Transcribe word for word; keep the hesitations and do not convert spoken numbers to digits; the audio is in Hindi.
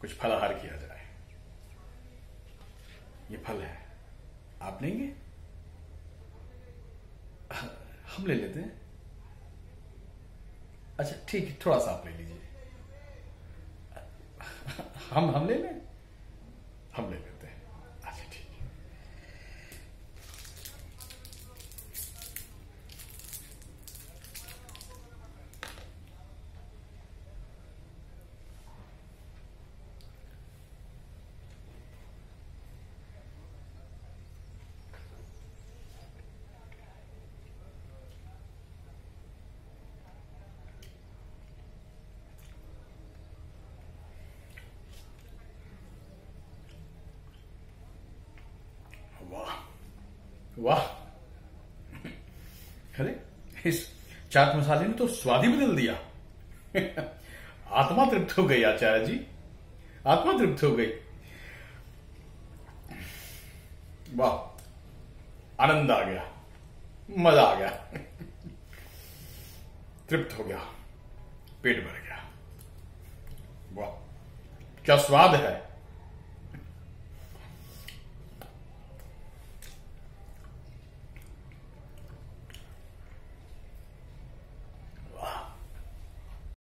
कुछ फलाहार किया जाए। ये फल है, आप लेंगे? हम ले लेते हैं। अच्छा ठीक है, थोड़ा सा आप ले लीजिए। हम हम ले लें? हम ले लेते हैं। अच्छा ठीक है। वाह वाह, अरे इस चाट मसाले ने तो स्वाद ही बदल दिया। आत्मा तृप्त हो गई आचार्य जी, आत्मा तृप्त हो गई। वाह, आनंद आ गया, मजा आ गया, तृप्त हो गया, पेट भर गया। वाह क्या स्वाद है।